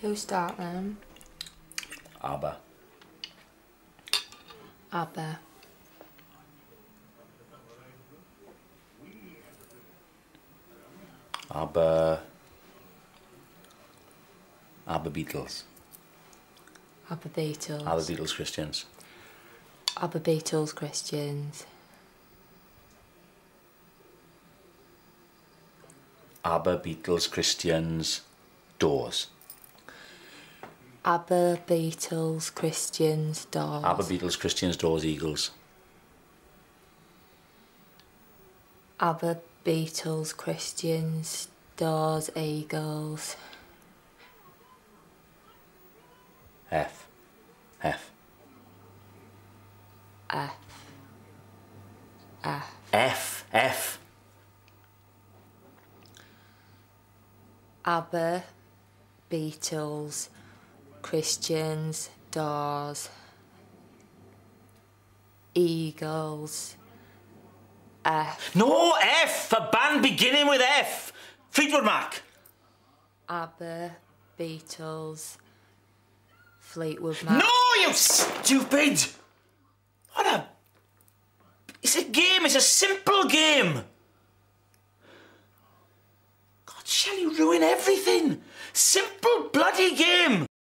Who start them? Abba. Abba. Abba Beatles. Abba Beatles. Abba Beatles Christians. Abba Beatles Christians. Abba Beatles Christians doors. Abba Beatles Christians doors. Abba Beatles Christians doors eagles. Abba Beatles Christians doors eagles. F. F. F. Abba Beatles Christians doors eagles. F. No, F! A band beginning with F! Fleetwood Mac! Abba Beatles Fleetwood Mac. No, you stupid! What a... It's a game, it's a simple game! God, shall you ruin everything? Simple bloody game!